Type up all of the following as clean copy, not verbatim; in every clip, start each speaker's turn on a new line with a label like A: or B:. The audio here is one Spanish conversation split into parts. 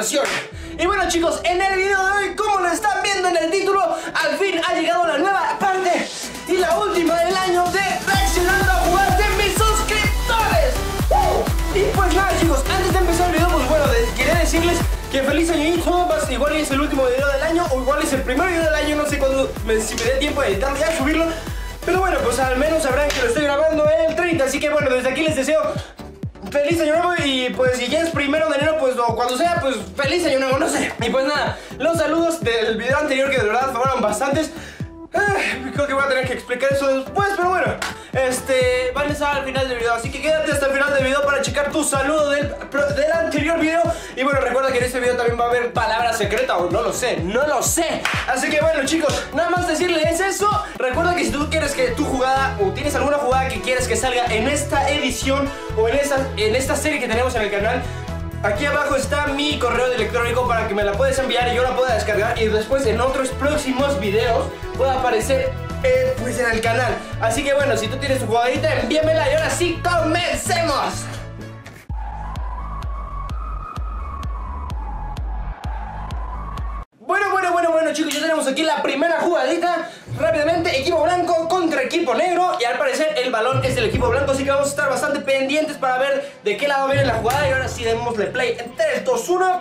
A: situación. Y bueno chicos, en el video de hoy, como lo están viendo en el título, al fin ha llegado la nueva parte y la última del año de reaccionando a jugadas de mis suscriptores. Y pues nada chicos, antes de empezar el video, pues bueno, quería decirles que feliz añito. Igual es el último video del año, o igual es el primer video del año, no sé cuándo, si me dé tiempo de editarlo y a subirlo. Pero bueno, pues al menos sabrán que lo estoy grabando en el 30, así que bueno, desde aquí les deseo feliz año nuevo. Y pues si ya es 1 de enero, pues o cuando sea, pues feliz año nuevo, no sé. Y pues nada, los saludos del video anterior, que de verdad fueron bastantes. Creo que voy a tener que explicar eso después, pero bueno, van a estar al final del video, así que quédate hasta el final del video para checar tu saludo del anterior video. Y bueno, recuerda que en este video también va a haber palabras secretas, o no lo sé. Así que bueno chicos, nada más decirles eso. Recuerda que si tú quieres que tu jugada, o tienes alguna jugada que quieres que salga en esta edición o en esta serie que tenemos en el canal, aquí abajo está mi correo electrónico para que me la puedas enviar y yo la pueda descargar, y después en otros próximos videos pueda aparecer pues en el canal. Así que bueno, si tú tienes tu jugadita, envíamela y ahora sí, comencemos. Bueno chicos, ya tenemos aquí la primera jugadita. Rápidamente, equipo blanco contra equipo negro, y al parecer el balón es del equipo blanco, así que vamos a estar bastante pendientes para ver de qué lado viene la jugada. Y ahora sí, démosle play en 3, 2, 1.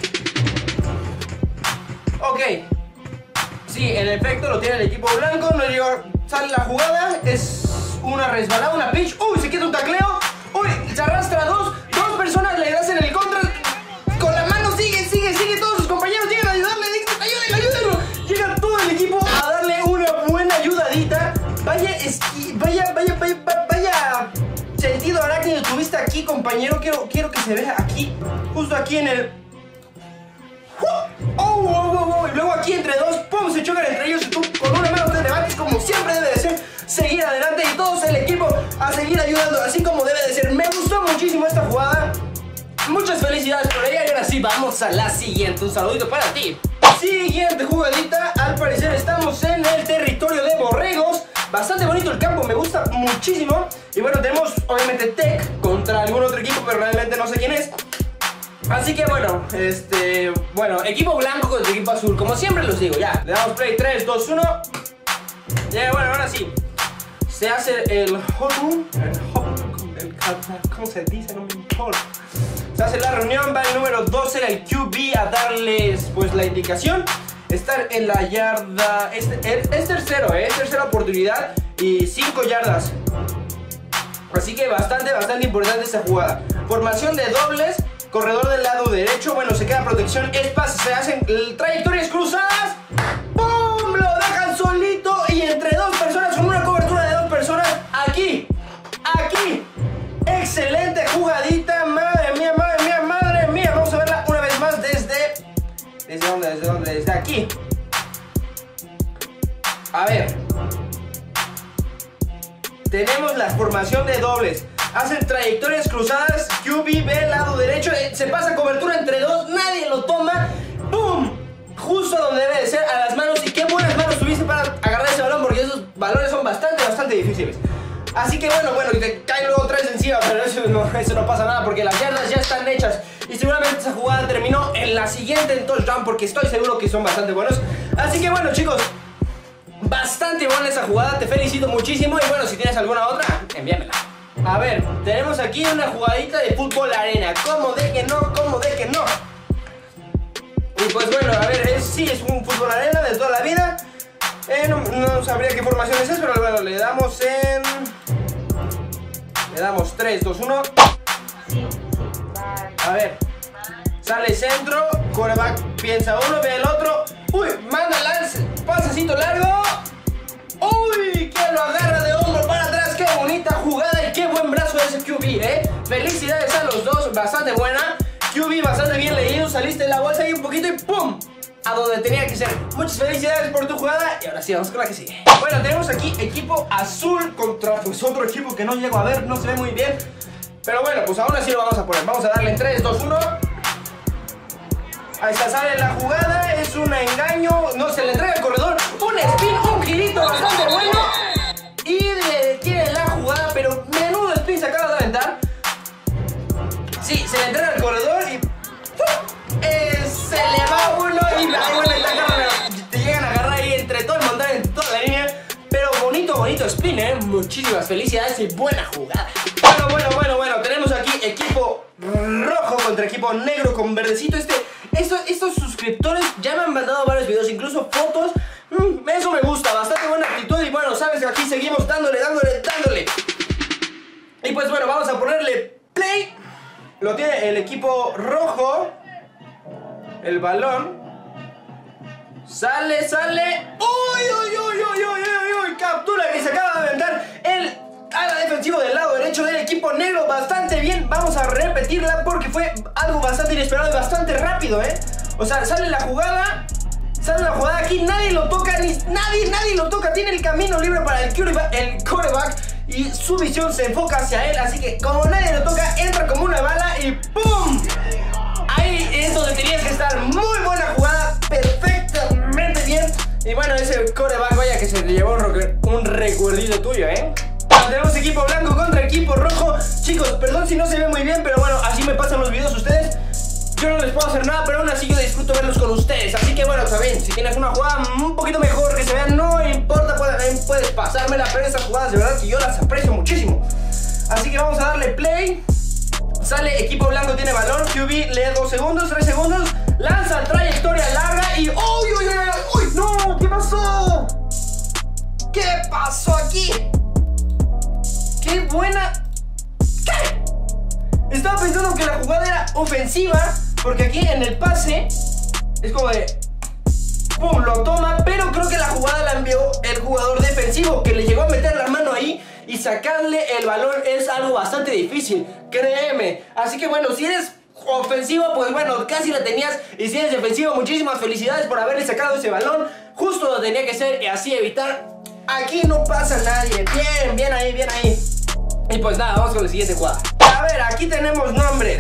A: Ok. Sí, en efecto lo tiene el equipo blanco. No llegó, sale la jugada, es una resbalada, una pitch. Uy, se queda un tacleo. Uy, se arrastra a dos personas, le das en el contra. Con la mano sigue, todos sus compañeros llegan a ayudarle. Ayúdenlo. Llega todo el equipo a darle una buena ayudadita. Vaya sentido arácnido tuviste aquí, compañero. Quiero que se vea aquí, justo aquí en el... Y luego aquí entre dos, ¡pum!, se chocan entre ellos, y tú con una mano te levantes como siempre debe de ser, seguir adelante y todos el equipo a seguir ayudando, así como debe de ser. Me gustó muchísimo esta jugada. Muchas felicidades por ella. Y ahora sí, vamos a la siguiente. Un saludito para ti. Siguiente jugadita. Al parecer estamos en el territorio de borregos. Bastante bonito el campo, me gusta muchísimo. Y bueno, tenemos obviamente Tech contra algún otro equipo, pero realmente no sé quién es. Así que bueno, equipo blanco contra equipo azul, como siempre los digo. Ya, le damos play, 3, 2, 1. Ya, bueno, ahora sí se hace el ¿cómo se dice? No me importa. Se hace la reunión, va el número 12, el QB, a darles pues la indicación. Estar en la yarda, es tercero, tercera oportunidad y 5 yardas. Así que bastante importante esta jugada. Formación de dobles, corredor del lado derecho, bueno, se queda protección, espacio, se hacen trayectorias cruzadas. ¡Pum! Lo dejan solito y entre dos personas, con una cobertura de 2 personas. Aquí. Excelente jugadita, madre mía. Vamos a verla una vez más desde dónde, desde aquí. A ver. Tenemos la formación de dobles. Hacen trayectorias cruzadas, QB ve el lado derecho, se pasa cobertura entre dos, nadie lo toma. ¡Pum! Justo donde debe de ser, a las manos. Y qué buenas manos tuviste para agarrar ese balón, porque esos balones son bastante difíciles. Así que bueno, y te caen luego 3 encima, pero eso no pasa nada, porque las yardas ya están hechas. Y seguramente esa jugada terminó en la siguiente en touchdown, porque estoy seguro que son bastante buenos. Así que bueno chicos, bastante buena esa jugada, te felicito muchísimo. Y bueno, si tienes alguna otra, envíamela. A ver, tenemos aquí una jugadita de fútbol arena. ¿Cómo de que no? Y pues bueno, a ver, sí, es un fútbol arena de toda la vida. No sabría qué formación es, pero bueno, le damos 3, 2, 1. A ver, sale centro, quarterback piensa uno, ve el otro. Uy, manda lance, pasecito largo. Uy, que lo agarra de hombro para atrás. Qué bonita jugada y qué buen brazo de ese QB, Felicidades a los dos, bastante buena. QB bastante bien leído, saliste de la bolsa y un poquito y ¡pum! A donde tenía que ser. Muchas felicidades por tu jugada. Y ahora sí, vamos con la que sigue. Bueno, tenemos aquí equipo azul contra pues otro equipo que no llego a ver, no se ve muy bien. Pero bueno, pues aún así lo vamos a poner. Vamos a darle en 3, 2, 1. Ahí está, sale la jugada, es un engaño. No, se le entrega al corredor. Un spin, un girito bastante bueno. Y le detiene la jugada, pero menudo spin se acaba de aventar. Sí, se le entrega al corredor y... bonito spin, muchísimas felicidades y buena jugada. Bueno, tenemos aquí equipo rojo contra equipo negro con verdecito. Estos suscriptores ya me han mandado varios videos, incluso fotos. Eso me gusta, bastante buena actitud. Y bueno, sabes que aquí seguimos dándole. Y pues bueno, vamos a ponerle play. Lo tiene el equipo rojo. El balón sale. ¡Uy! Captura que se acaba de aventar el ala defensivo del lado derecho del equipo negro. Bastante bien. Vamos a repetirla porque fue algo bastante inesperado y bastante rápido, O sea, sale la jugada aquí, nadie lo toca, nadie lo toca. Tiene el camino libre para el quarterback y su visión se enfoca hacia él. Así que como nadie lo toca, entra como una bala y ¡pum! Ahí es donde tenías que estar. Muy buena jugada, perfectamente bien. Y bueno, ese quarterback, vaya que se le llevó un recuerdito tuyo, Tenemos equipo blanco contra equipo rojo. Chicos, perdón si no se ve muy bien, pero bueno, así me pasan los videos ustedes. Yo no les puedo hacer nada, pero aún así yo disfruto verlos con ustedes. Así que bueno, saben, si tienes una jugada un poquito mejor que se vea, no importa, puedes pasármela. Pero esas jugadas de verdad que yo las aprecio muchísimo. Así que vamos a darle play. Sale, equipo blanco tiene balón. QB lee 2 segundos, 3 segundos. Lanza trayectoria larga y... ¡Uy! ¡No! ¿Qué pasó? ¿Qué pasó aquí? ¡Qué buena! ¿Qué? Estaba pensando que la jugada era ofensiva, porque aquí en el pase es como de... ¡Pum! Lo toma, pero creo que la jugada la envió el jugador defensivo, que le llegó a meter la mano ahí. Y sacarle el balón es algo bastante difícil, créeme. Así que bueno, si eres ofensivo, pues bueno, casi la tenías. Y si eres defensivo, muchísimas felicidades por haberle sacado ese balón justo donde tenía que ser, y así evitar. Aquí no pasa nadie. Bien ahí. Y pues nada, vamos con la siguiente jugada. A ver, aquí tenemos nombres.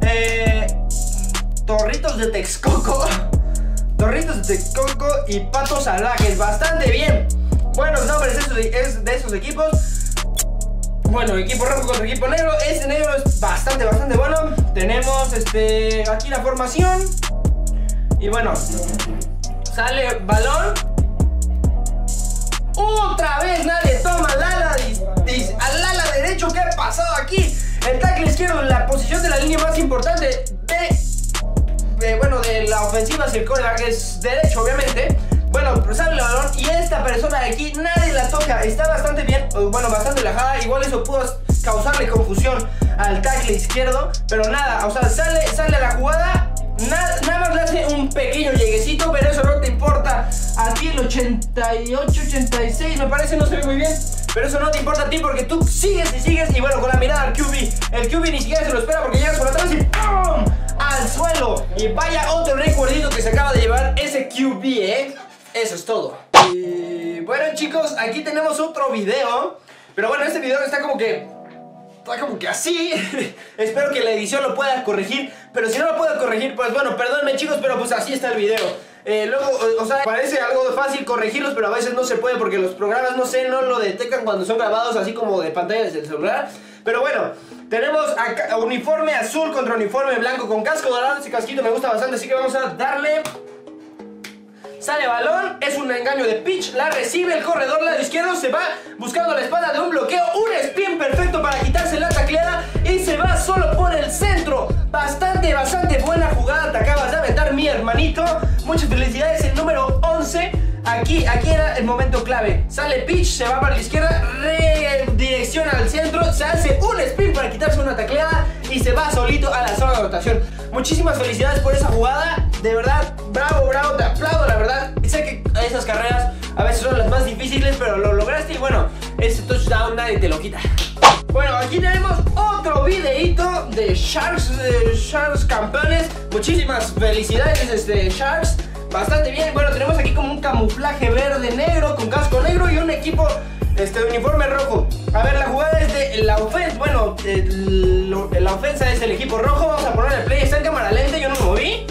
A: Torritos de Texcoco y Patos Salvajes. Bastante bien. Buenos nombres de esos equipos. Bueno, equipo rojo contra equipo negro. Este negro es bastante bueno. Tenemos aquí la formación. Y bueno, sale balón. Otra vez nadie toma al ala derecho. ¿Qué ha pasado aquí? El tackle izquierdo en la posición de la línea más importante de la ofensiva. Si el quarterback es derecho, obviamente. Bueno, sale el balón y esta persona de aquí nadie la toca. Está bastante bien, bastante relajada. Igual eso pudo causarle confusión al tackle izquierdo, pero nada, o sea, sale la jugada. Nada más le hace un pequeño lleguecito, pero eso no te importa. Aquí el 88, 86 me parece, no se ve muy bien, pero eso no te importa a ti porque tú sigues. Y bueno, con la mirada al QB. El QB ni siquiera se lo espera porque llegas por atrás y ¡pum! Al suelo. Y vaya otro recuerdito que se acaba de llevar ese QB, Eso es todo. Y bueno, chicos, aquí tenemos otro video. Pero bueno, este video está como que así. Espero que la edición lo pueda corregir. Pero si no lo puedo corregir, pues bueno, perdónenme, chicos, pero pues así está el video. Luego, o sea, parece algo fácil corregirlos, pero a veces no se puede porque los programas, no lo detectan cuando son grabados así como de pantalla desde el celular. Pero bueno, tenemos acá uniforme azul contra uniforme blanco con casco dorado. Ese casquito me gusta bastante, así que vamos a darle. Sale balón, es un engaño de pitch, la recibe el corredor lado izquierdo, se va buscando la espalda de un bloqueo, un spin perfecto para quitarse la tacleada y se va solo por el centro. Bastante buena jugada te acabas de aventar, mi hermanito. Muchas felicidades, el número 11. Aquí era el momento clave. Sale pitch, se va para la izquierda, redirecciona al centro, se hace un spin para quitarse una tacleada y se va solito a la zona de anotación. Muchísimas felicidades por esa jugada. De verdad, bravo, te aplaudo, la verdad. Sé que esas carreras a veces son las más difíciles, pero lo lograste y bueno, ese touchdown nadie te lo quita. Bueno, aquí tenemos otro videito de Sharks campeones. Muchísimas felicidades, Sharks. Bastante bien. Bueno, tenemos aquí como un camuflaje verde-negro con casco negro y un equipo uniforme rojo. A ver, la jugada es de la ofensa. Bueno, la ofensa es el equipo rojo. Vamos a poner el play. Está en cámara lenta, yo no me moví.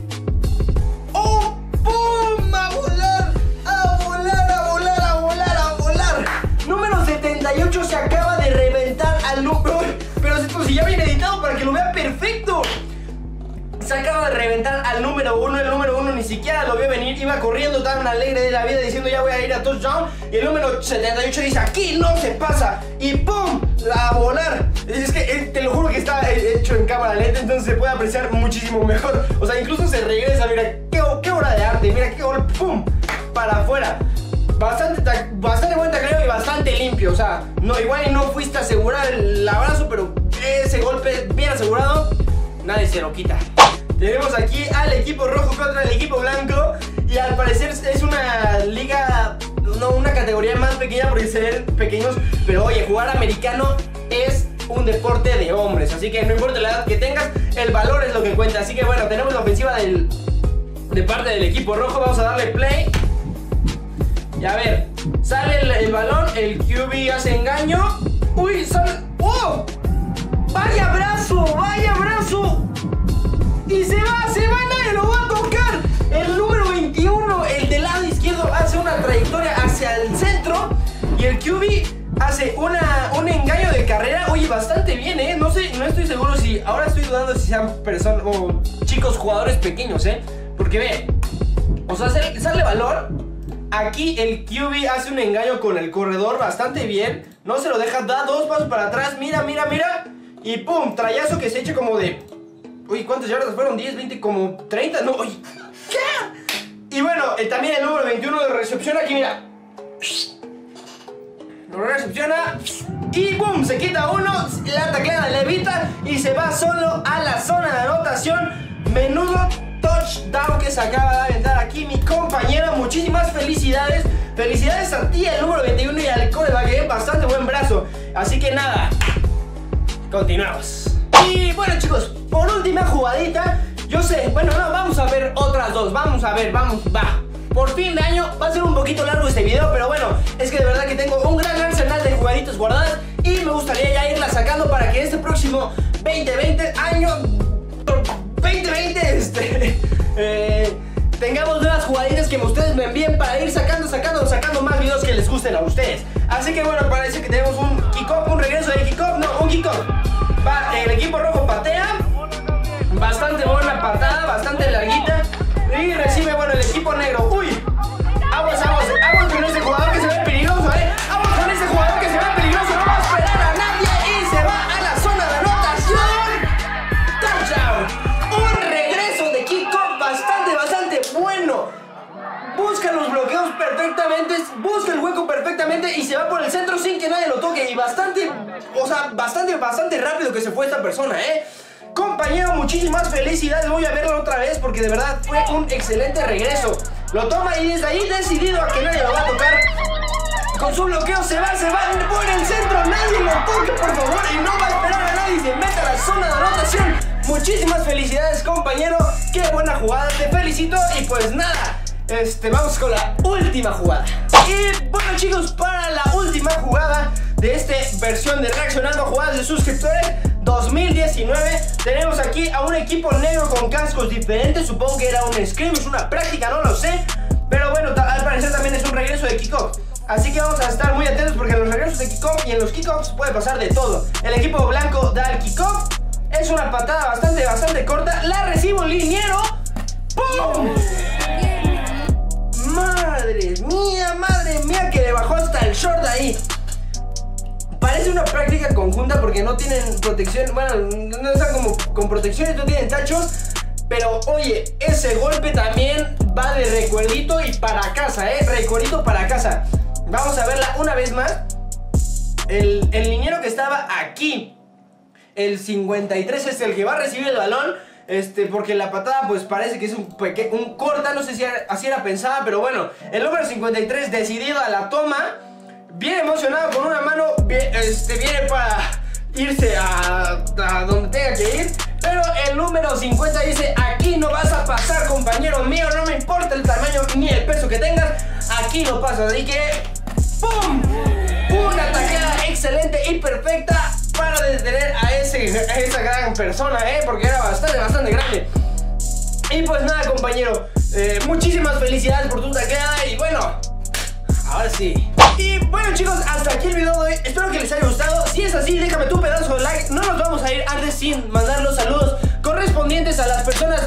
A: ¡Oh! ¡Pum! ¡A volar! ¡A volar! ¡A volar! ¡A volar! ¡A volar! Número 78 se acaba de reventar al número. Pero esto si ya viene editado para que lo vea perfecto. se acaba de reventar al número 1. El número 1 ni siquiera lo vio venir. Iba corriendo tan alegre de la vida diciendo ya voy a ir a touchdown. Y el número 78 dice aquí no se pasa. Y ¡pum! A volar. Es que te lo juro que está hecho en cámara lenta, entonces se puede apreciar muchísimo mejor. O sea, incluso se regresa. Mira, qué obra de arte. Mira qué gol. ¡Pum! Para afuera. Bastante buen tacleo y bastante limpio. O sea, no, igual y no fuiste a asegurar el abrazo, pero ese golpe bien asegurado, nadie se lo quita. Tenemos aquí al equipo rojo contra el equipo blanco. Y al parecer es una liga, no, una categoría más pequeña porque se ven pequeños. Pero oye, jugar americano es un deporte de hombres, así que no importa la edad que tengas, el valor es lo que cuenta. Así que bueno, tenemos la ofensiva de parte del equipo rojo. Vamos a darle play. Y a ver, sale el balón, el QB hace engaño. Uy, sale... ¡Oh! ¡Vaya brazo! ¡Vaya brazo! Y se va, nadie lo va a tocar. El número 21, el del lado izquierdo, hace una trayectoria hacia el centro. Y el QB hace un engaño de carrera. Oye, bastante bien, ¿eh? No sé, no estoy seguro si... Ahora estoy dudando si sean personas o chicos jugadores pequeños, ¿eh? Porque ve, o sea, sale valor. Aquí el QB hace un engaño con el corredor bastante bien. No se lo deja, da 2 pasos para atrás. Mira. Y pum, trayazo que se echa como de... Uy, ¿cuántas yardas fueron? 10, 20, como 30, no, uy, ¿qué? Y bueno, también el número 21 de recepción aquí, mira. Lo recepciona y pum, se quita uno, la tacleada levita y se va solo a la zona de anotación. Menudo touchdown que se acaba de aventar aquí mi compañero. Muchísimas felicidades. Felicidades a ti, el número 21 y al coreback, bastante buen brazo. Así que nada, continuamos. Y bueno chicos, por última jugadita, yo sé, bueno no, vamos a ver otras dos. Vamos a ver, va. Por fin de año, va a ser un poquito largo este video, pero bueno, es que de verdad que tengo un gran arsenal de jugaditas guardadas y me gustaría ya irlas sacando para que este próximo 2020 tengamos nuevas jugaditas que ustedes me envíen para ir sacando más videos que les gusten a ustedes. Así que bueno, parece que tenemos un kickoff, un regreso de kickoff, no, un kickoff. El equipo rojo patea, bastante buena patada, bastante larguita. Y recibe, bueno, el equipo negro. Uy, aguas con ese jugador que se ve peligroso, aguas con ese jugador que se ve peligroso. No va a esperar a nadie y se va a la zona de anotación. Touchdown. Un regreso de kickoff bastante bueno. Busca los bloqueos perfectamente, busca el hueco perfectamente y se va por el centro sin que nadie lo toque. Y bastante rápido que se fue esta persona, Compañero, muchísimas felicidades. Voy a verlo otra vez porque de verdad fue un excelente regreso. Lo toma y desde ahí decidido a que nadie lo va a tocar. Con su bloqueo se va por el centro. Nadie lo toque, por favor. Y no va a esperar a nadie. Se mete a la zona de anotación. Muchísimas felicidades, compañero. Qué buena jugada, te felicito. Y pues nada, vamos con la última jugada. Y bueno chicos, para la última jugada de esta versión de Reaccionando a Jugadas de Suscriptores 2019, tenemos aquí a un equipo negro con cascos diferentes. Supongo que era un scrimmage, una práctica, no lo sé. Pero bueno, al parecer también es un regreso de kickoff. Así que vamos a estar muy atentos porque en los regresos de kickoff y en los kickoffs puede pasar de todo. El equipo blanco da el kickoff. Es una patada bastante corta. La recibe un liniero. ¡Pum! Madre mía que le bajó hasta el short ahí. Parece una práctica conjunta porque no tienen protección. Bueno, no están como con protecciones, no tienen tachos. Pero oye, ese golpe también va de recuerdito y para casa, recuerdito para casa. Vamos a verla una vez más. El liniero que estaba aquí, el 53 es el que va a recibir el balón. Porque la patada pues parece que es un corta, no sé si así era pensada, pero bueno, el número 53 decidido a la toma, bien emocionado con una mano, viene para irse a donde tenga que ir, pero el número 50 dice, aquí no vas a pasar, compañero mío, no me importa el tamaño ni el peso que tengas, aquí no pasas, así que ¡pum! Una tacleada excelente y perfecta para detener a esa gran persona, porque era bastante grande. Y pues nada, compañero, muchísimas felicidades por tu tacleada. Y bueno, ahora sí. Y bueno chicos, hasta aquí el video de hoy. Espero que les haya gustado. Si es así, déjame tu pedazo de like. No nos vamos a ir antes sin mandar los saludos correspondientes a las personas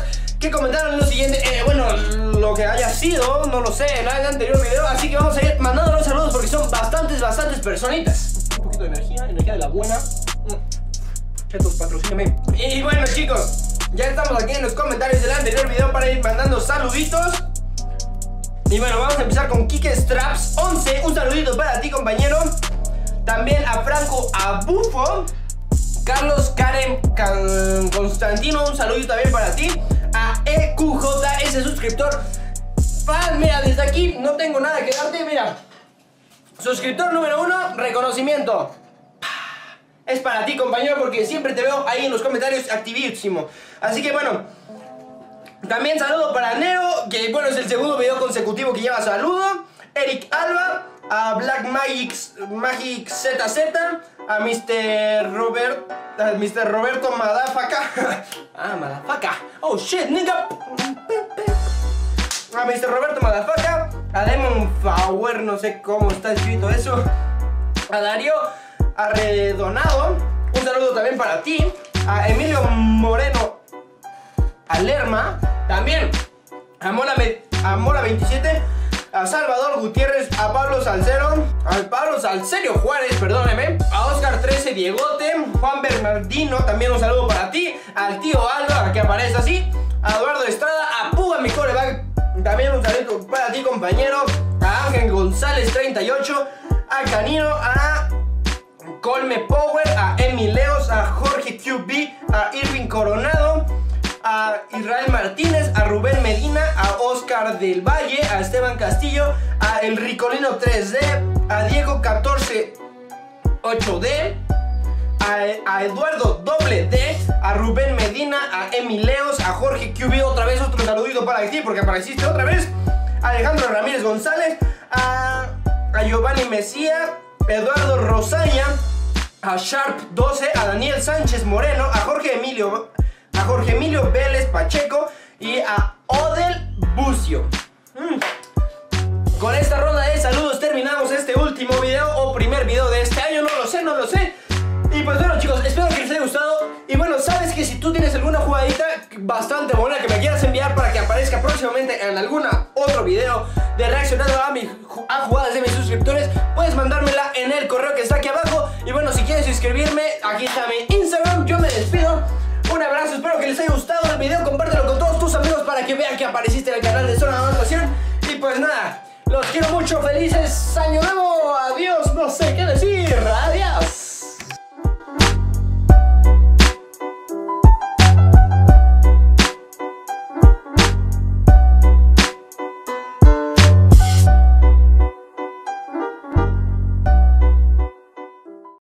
A: comentaron lo siguiente, bueno, lo que haya sido, no lo sé, en el anterior video. Así que vamos a ir mandando los saludos porque son bastantes personitas. Un poquito de energía de la buena. Chetos, patrocíname. Y bueno, chicos, ya estamos aquí en los comentarios del anterior video para ir mandando saluditos. Y bueno, vamos a empezar con Kike Straps 11. Un saludito para ti, compañero. También a Franco Abufo, Carlos Karen Constantino, un saludito también para ti. A EQJ, ese suscriptor fan, mira, desde aquí no tengo nada que darte, mira. Suscriptor número 1, reconocimiento. Es para ti, compañero, porque siempre te veo ahí en los comentarios activísimo. Así que bueno, también saludo para Nero, que bueno, es el segundo video consecutivo que lleva saludo. Eric Alba, a Black Magic ZZ, a Mr. Roberto Madafaka. Ah, Madafaka. Oh shit, nigga. A Mr. Roberto Madafaka, a Demon Power, no sé cómo está escrito eso. A Darío Arredonado, un saludo también para ti. A Emilio Moreno Alerma, también a Mora 27, a Salvador Gutiérrez, a Pablo Salcero, al Pablo Salcerio Juárez, perdóneme, a Oscar 13 Diegote, Juan Bernardino, también un saludo para ti, al tío Alba, que aparece así, a Eduardo Estrada, a Puga mi coreback, también un saludo para ti, compañero, a Ángel González 38, a Canino, a Colme Power, a Emileos, a Jorge QB, a Irving Coronado, a Israel Martínez, a Rubén Medina, a Oscar del Valle, a Esteban Castillo, a El Ricolino 3D, a Diego 14 8D, a Eduardo D, a Rubén Medina, a Emileos, a Jorge QB, otra vez otro saludito para ti porque apareciste otra vez, a Alejandro Ramírez González, a Giovanni Mesía, Eduardo Rosaya, a Sharp 12, a Daniel Sánchez Moreno, a Jorge Emilio Vélez Pacheco y a Odel Bucio. Con esta ronda de saludos terminamos este último video o primer video de este año, no lo sé. Y pues bueno, chicos, espero que les haya gustado. Y bueno, sabes que si tú tienes alguna jugadita bastante buena que me quieras enviar para que aparezca próximamente en alguna otro video de reaccionando a jugadas de mis suscriptores, puedes mandármela en el correo que está aquí abajo. Y bueno, si quieres suscribirme, aquí está mi Instagram. Yo me despido. Un abrazo, espero que les haya gustado el video. Compártelo con todos tus amigos para que vean que apareciste en el canal de Zona de Anotación. Y pues nada, los quiero mucho, felices año nuevo. Adiós, no sé qué decir. Adiós.